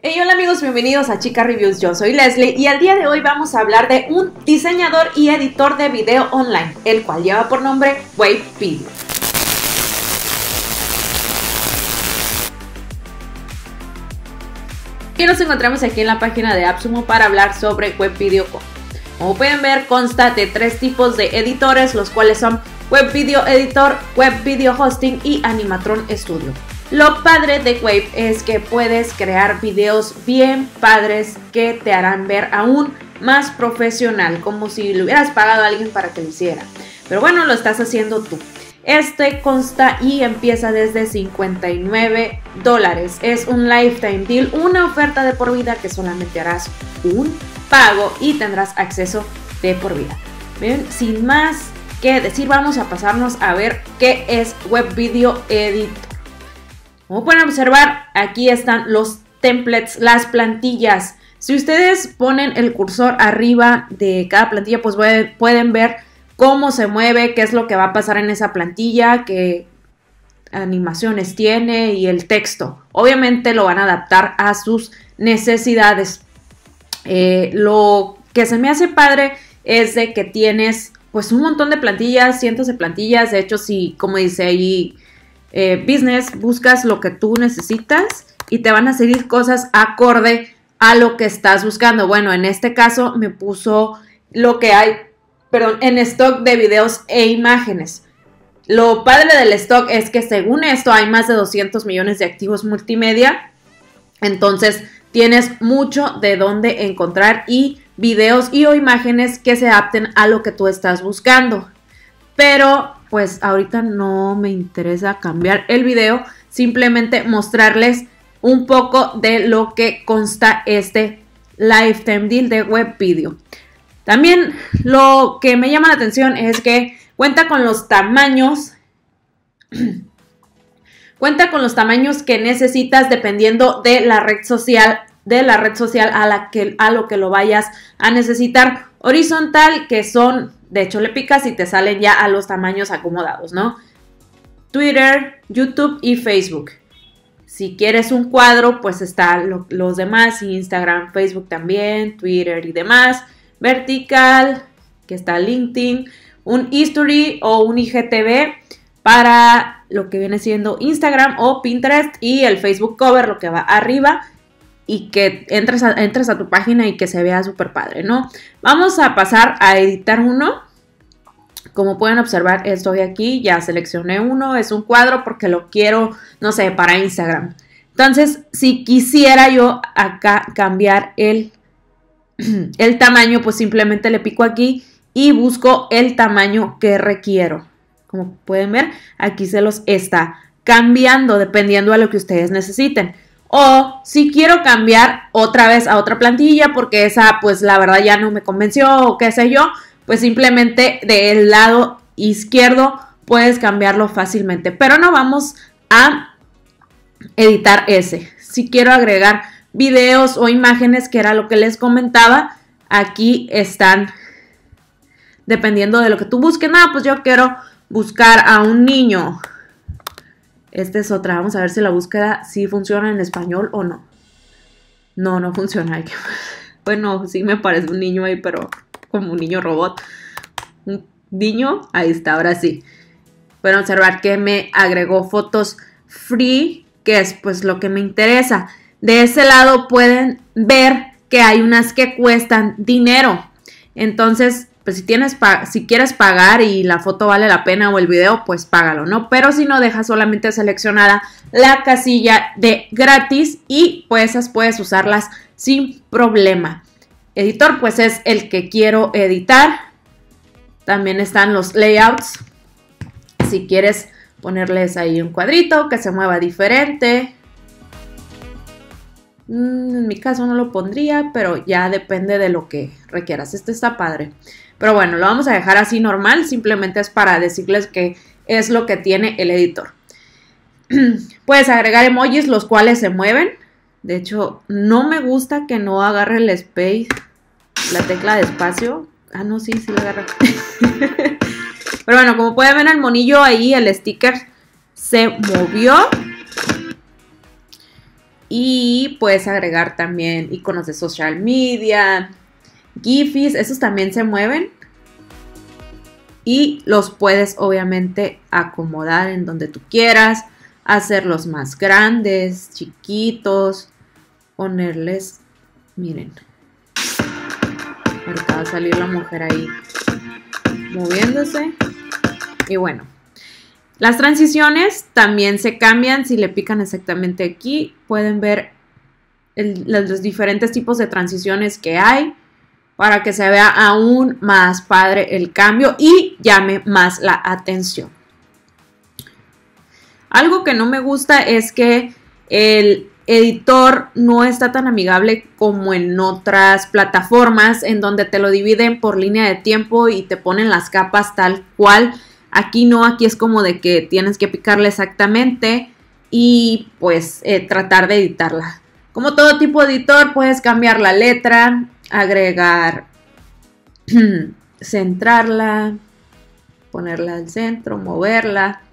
Hey, hola amigos, bienvenidos a Chica Reviews. Yo soy Leslie y al día de hoy vamos a hablar de un diseñador y editor de video online, el cual lleva por nombre Wave Video. Y nos encontramos aquí en la página de AppSumo para hablar sobre Wave Video. Como pueden ver, consta de tres tipos de editores, los cuales son Web Video Editor, Web Video Hosting y Animatron Studio. Lo padre de Wave es que puedes crear videos bien padres que te harán ver aún más profesional, como si le hubieras pagado a alguien para que lo hiciera. Pero bueno, lo estás haciendo tú. Este consta y empieza desde $59. Es un lifetime deal, una oferta de por vida que solamente harás un pago y tendrás acceso de por vida. Bien, sin más que decir, vamos a pasarnos a ver qué es Web Video Editor. Como pueden observar, aquí están los templates, las plantillas. Si ustedes ponen el cursor arriba de cada plantilla, pues pueden ver cómo se mueve, qué es lo que va a pasar en esa plantilla, qué animaciones tiene y el texto. Obviamente lo van a adaptar a sus necesidades. Lo que se me hace padre es de que tienes pues un montón de plantillas, cientos de plantillas. De hecho, si como dice ahí business, buscas lo que tú necesitas y te van a salir cosas acorde a lo que estás buscando. Bueno, en este caso me puso lo que hay, en stock de videos e imágenes. Lo padre del stock es que según esto hay más de 200 millones de activos multimedia. Entonces tienes mucho de dónde encontrar y videos y o imágenes que se adapten a lo que tú estás buscando. Pero pues ahorita no me interesa cambiar el video, simplemente mostrarles un poco de lo que consta este Lifetime Deal de Web Video. También lo que me llama la atención es que cuenta con los tamaños que necesitas dependiendo de la red social a lo que lo vayas a necesitar. Horizontal, que son, de hecho le picas y te salen ya a los tamaños acomodados, ¿no? Twitter, YouTube y Facebook. Si quieres un cuadro, pues están los demás, Instagram, Facebook también, Twitter y demás. Vertical, que está LinkedIn, un History o un IGTV para lo que viene siendo Instagram o Pinterest, y el Facebook Cover, lo que va arriba, y que entres a tu página y que se vea súper padre, ¿no? Vamos a pasar a editar uno. Como pueden observar, estoy aquí, ya seleccioné uno, es un cuadro porque lo quiero, no sé, para Instagram. Entonces, si quisiera yo acá cambiar el tamaño, pues simplemente le pico aquí y busco el tamaño que requiero. Como pueden ver, aquí se los está cambiando dependiendo a lo que ustedes necesiten. O si quiero cambiar otra vez a otra plantilla porque esa pues la verdad ya no me convenció o qué sé yo, pues simplemente del lado izquierdo puedes cambiarlo fácilmente. Pero no vamos a editar ese. Si quiero agregar videos o imágenes, que era lo que les comentaba, aquí están dependiendo de lo que tú busques. No, pues yo quiero buscar a un niño. Esta es otra. Vamos a ver si la búsqueda sí funciona en español o no. No, no funciona. Bueno, sí me parece un niño ahí, pero como un niño robot. Un niño, ahí está, ahora sí. Pueden observar que me agregó fotos free, que es pues lo que me interesa. De ese lado pueden ver que hay unas que cuestan dinero. Entonces, pues si quieres pagar y la foto vale la pena o el video, pues págalo, ¿no? Pero si no, deja solamente seleccionada la casilla de gratis y pues esas puedes usarlas sin problema. Editor, pues es el que quiero editar. También están los layouts. Si quieres ponerles ahí un cuadrito que se mueva diferente. En mi caso no lo pondría, pero ya depende de lo que requieras. Este está padre. Pero bueno, lo vamos a dejar así normal. Simplemente es para decirles que es lo que tiene el editor. Puedes agregar emojis, los cuales se mueven. De hecho, no me gusta que no agarre el space, la tecla de espacio. Ah, no, sí la agarra. Pero bueno, como pueden ver el monillo ahí, el sticker se movió. Y puedes agregar también iconos de social media, GIFs, esos también se mueven. Y los puedes obviamente acomodar en donde tú quieras, hacerlos más grandes, chiquitos, ponerles, miren, ahorita va a salir la mujer ahí moviéndose. Y bueno, las transiciones también se cambian. Si le pican exactamente aquí, pueden ver los diferentes tipos de transiciones que hay para que se vea aún más padre el cambio y llame más la atención. Algo que no me gusta es que el editor no está tan amigable como en otras plataformas en donde te lo dividen por línea de tiempo y te ponen las capas tal cual. Aquí no, aquí es como de que tienes que picarle exactamente y pues tratar de editarla. Como todo tipo de editor, puedes cambiar la letra, agregar, centrarla, ponerla al centro, moverla.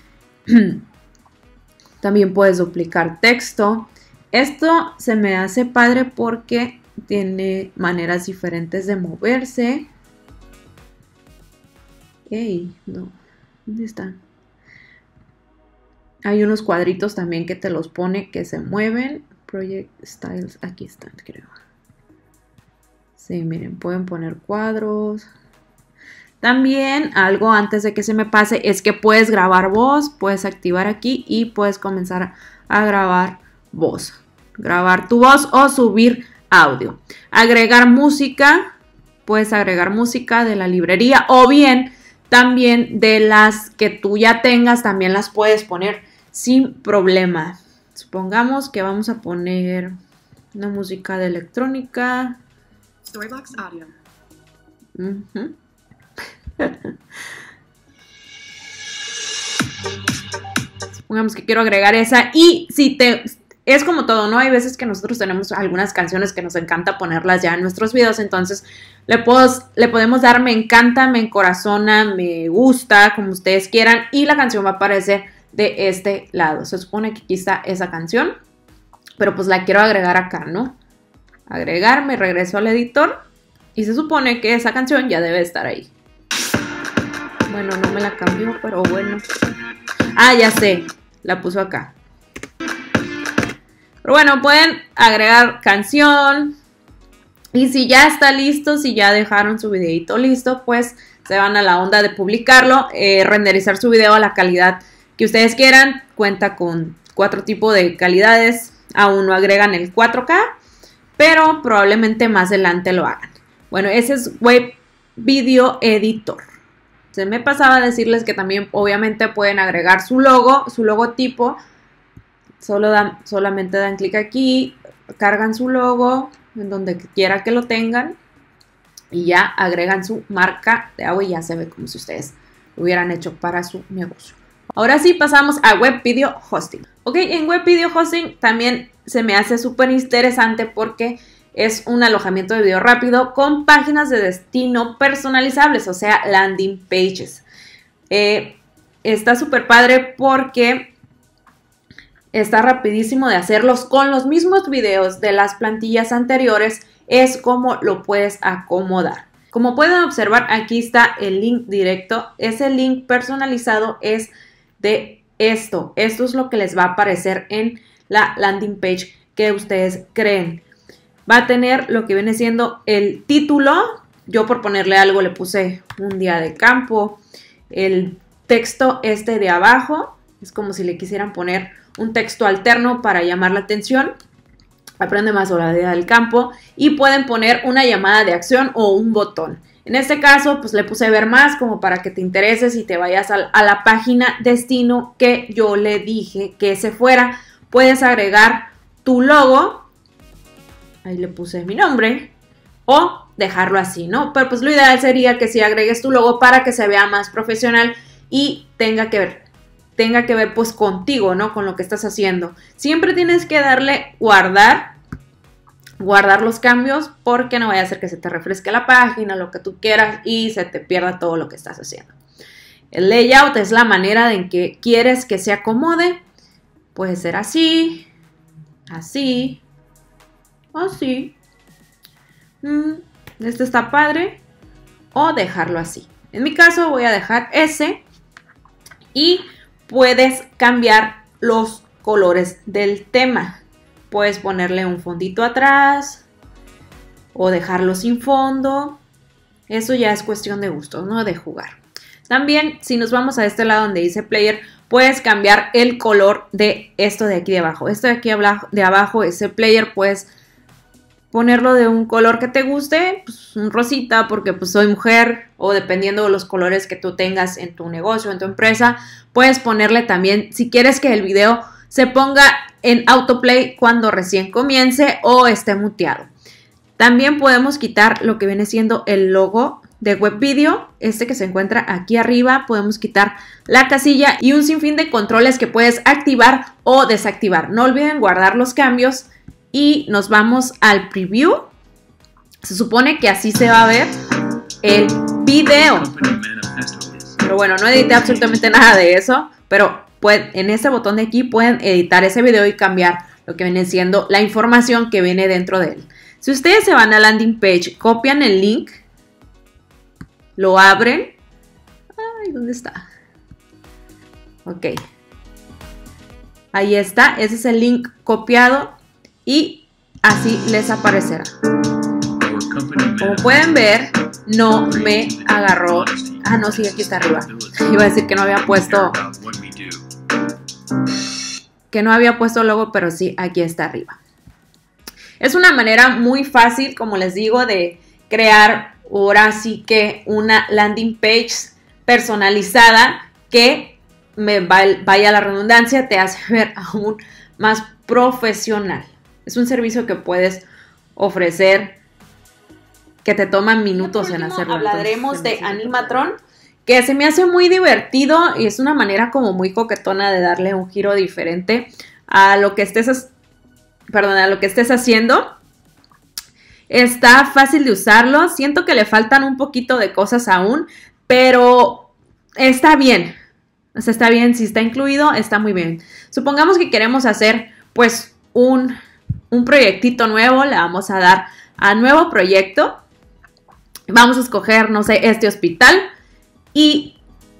También puedes duplicar texto. Esto se me hace padre porque tiene maneras diferentes de moverse. ¡Ey! No. ¿Dónde están? Hay unos cuadritos también que te los pone que se mueven. Project Styles. Aquí están, creo. Sí, miren, pueden poner cuadros. También algo antes de que se me pase es que puedes grabar voz, puedes activar aquí y puedes comenzar a grabar voz. Grabar tu voz o subir audio. Agregar música, puedes agregar música de la librería o bien también de las que tú ya tengas, también las puedes poner sin problema. Supongamos que vamos a poner una música de electrónica. Storybox Audio. Supongamos que quiero agregar esa y si te... Es como todo, ¿no? Hay veces que nosotros tenemos algunas canciones que nos encanta ponerlas ya en nuestros videos, entonces le podemos dar me encanta, me encorazona, me gusta, como ustedes quieran, y la canción va a aparecer de este lado. Se supone que aquí está esa canción, pero pues la quiero agregar acá, ¿no? Agregar, me regreso al editor y se supone que esa canción ya debe estar ahí. Bueno, no me la cambió, pero bueno. Ah, ya sé, la puso acá. Pero bueno, pueden agregar canción. Y si ya está listo, si ya dejaron su videito listo, pues se van a la onda de publicarlo, renderizar su video a la calidad que ustedes quieran. Cuenta con 4 tipos de calidades. Aún no agregan el 4K, pero probablemente más adelante lo hagan. Bueno, ese es Web Video Editor. Se me pasaba a decirles que también obviamente pueden agregar su logo, su logotipo. Solamente dan clic aquí, cargan su logo en donde quiera que lo tengan y ya agregan su marca de agua y ya se ve como si ustedes lo hubieran hecho para su negocio. Ahora sí pasamos a Web Video Hosting. Ok, en Web Video Hosting también se me hace súper interesante porque es un alojamiento de video rápido con páginas de destino personalizables, o sea, landing pages. Está súper padre porque está rapidísimo de hacerlos con los mismos videos de las plantillas anteriores. Es como lo puedes acomodar. Como pueden observar, aquí está el link directo. Ese link personalizado es de esto. Esto es lo que les va a aparecer en la landing page que ustedes creen. Va a tener lo que viene siendo el título. Yo por ponerle algo le puse un día de campo. El texto de abajo es como si le quisieran poner un texto alterno para llamar la atención. Aprende más sobre la vida del campo y pueden poner una llamada de acción o un botón. En este caso, pues le puse ver más como para que te intereses y te vayas a la página destino que yo le dije que se fuera. Puedes agregar tu logo, ahí le puse mi nombre, o dejarlo así, ¿no? Pero pues lo ideal sería que si agregues tu logo para que se vea más profesional y tenga que ver pues contigo, ¿no? Con lo que estás haciendo. Siempre tienes que darle guardar los cambios porque no vaya a ser que se te refresque la página, lo que tú quieras y se te pierda todo lo que estás haciendo. El layout es la manera en que quieres que se acomode. Puede ser así, así, así, este está padre, o dejarlo así. En mi caso voy a dejar ese y puedes cambiar los colores del tema. Puedes ponerle un fondito atrás o dejarlo sin fondo. Eso ya es cuestión de gustos, ¿no? De jugar. También, si nos vamos a este lado donde dice player, puedes cambiar el color de esto de aquí de abajo. Esto de aquí de abajo, ese player, puedes ponerlo de un color que te guste, pues un rosita porque pues soy mujer, o dependiendo de los colores que tú tengas en tu negocio, en tu empresa, puedes ponerle también, si quieres que el video se ponga en autoplay cuando recién comience o esté muteado. También podemos quitar lo que viene siendo el logo de web video, este que se encuentra aquí arriba. Podemos quitar la casilla y un sinfín de controles que puedes activar o desactivar. No olviden guardar los cambios y nos vamos al preview. Se supone que así se va a ver el video. Pero bueno, no edité absolutamente nada de eso, pero en este botón de aquí pueden editar ese video y cambiar lo que viene siendo la información que viene dentro de él. Si ustedes se van a landing page, copian el link, lo abren. Ay, ¿dónde está? Ok. Ahí está, ese es el link copiado y así les aparecerá. Como pueden ver, no me agarró. Ah, no, sí, aquí está arriba. Iba a decir que no había puesto logo, pero sí, aquí está arriba. Es una manera muy fácil, como les digo, de crear ahora sí que una landing page personalizada que, vaya la redundancia, te hace ver aún más profesional. Es un servicio que puedes ofrecer que te toman minutos en hacerlo. Hablaremos de Animatron, que se me hace muy divertido y es una manera como muy coquetona de darle un giro diferente a lo que estés haciendo. Está fácil de usarlo. Siento que le faltan un poquito de cosas aún, pero está bien. O sea, está bien. Si está incluido, está muy bien. Supongamos que queremos hacer, pues, un proyectito nuevo. Le vamos a dar a nuevo proyecto. Vamos a escoger, no sé, este hospital. Y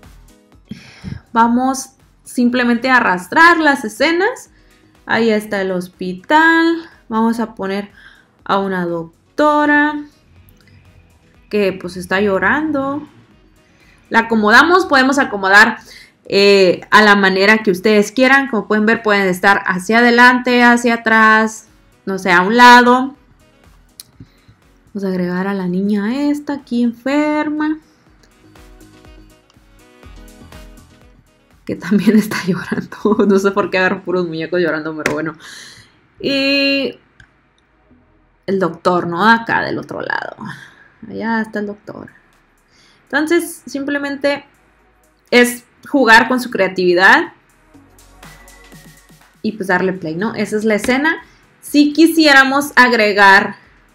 vamos simplemente a arrastrar las escenas. Ahí está el hospital. Vamos a poner a una doctora que pues está llorando. La acomodamos, podemos acomodar a la manera que ustedes quieran. Como pueden ver, pueden estar hacia adelante, hacia atrás, no sé, a un lado. Vamos a agregar a la niña esta aquí enferma, que también está llorando. No sé por qué agarro puros muñecos llorando, pero bueno. Y el doctor, ¿no? Acá del otro lado. Allá está el doctor. Entonces, simplemente es jugar con su creatividad y pues darle play, ¿no? Esa es la escena. Si quisiéramos agregar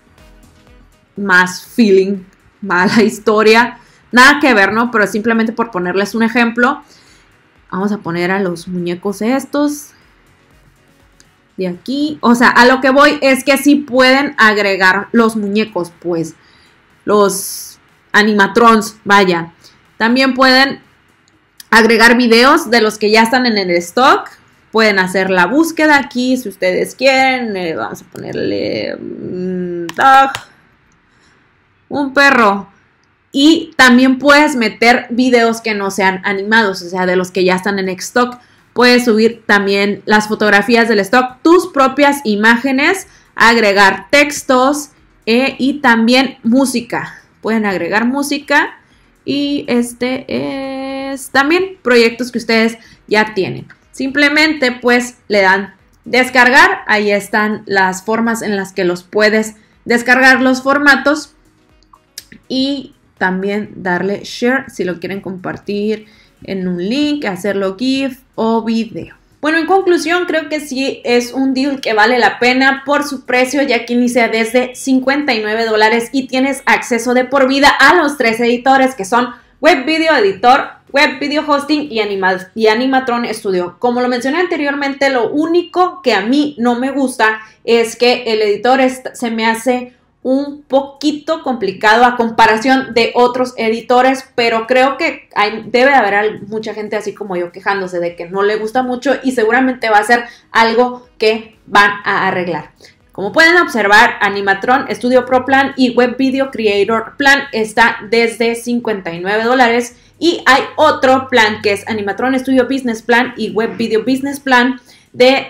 más feeling a la historia, nada que ver, ¿no? Pero simplemente por ponerles un ejemplo, vamos a poner a los muñecos estos de aquí. O sea, a lo que voy es que sí pueden agregar los muñecos, pues, los animatrons, vaya. También pueden agregar videos de los que ya están en el stock. Pueden hacer la búsqueda aquí si ustedes quieren. Vamos a ponerle dog, un perro. Y también puedes meter videos que no sean animados, o sea, de los que ya están en stock. Puedes subir también las fotografías del stock, tus propias imágenes, agregar textos y también música. Pueden agregar música y este es también proyectos que ustedes ya tienen. Simplemente pues le dan descargar. Ahí están las formas en las que los puedes descargar, los formatos, y también darle share si lo quieren compartir en un link, hacerlo GIF o video. Bueno, en conclusión, creo que sí es un deal que vale la pena por su precio, ya que inicia desde $59 y tienes acceso de por vida a los 3 editores que son Web Video Editor, Web Video Hosting y Animatron Studio. Como lo mencioné anteriormente, lo único que a mí no me gusta es que el editor se me hace un poquito complicado a comparación de otros editores, pero creo que debe haber mucha gente así como yo quejándose de que no le gusta mucho y seguramente va a ser algo que van a arreglar. Como pueden observar, Animatron Studio Pro Plan y Web Video Creator Plan está desde $59 y hay otro plan que es Animatron Studio Business Plan y Web Video Business Plan de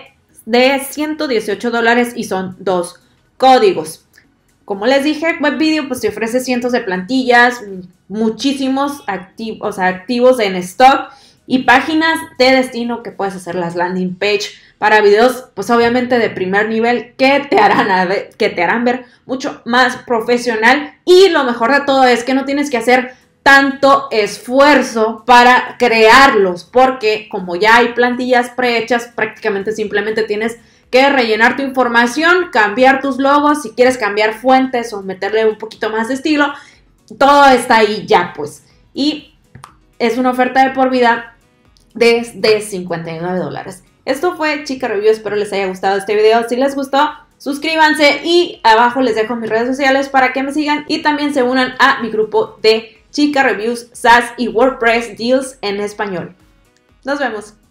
$118 y son 2 códigos. Como les dije, Web Video pues te ofrece cientos de plantillas, muchísimos activos en stock y páginas de destino que puedes hacer las landing page para videos, pues obviamente de primer nivel que te harán ver mucho más profesional. Y lo mejor de todo es que no tienes que hacer tanto esfuerzo para crearlos, porque como ya hay plantillas prehechas, prácticamente simplemente tienes que rellenar tu información, cambiar tus logos, si quieres cambiar fuentes o meterle un poquito más de estilo, todo está ahí ya pues. Y es una oferta de por vida desde $59. Esto fue Chica Review, espero les haya gustado este video. Si les gustó, suscríbanse y abajo les dejo mis redes sociales para que me sigan y también se unan a mi grupo de Chica Reviews, SaaS y WordPress Deals en español. Nos vemos.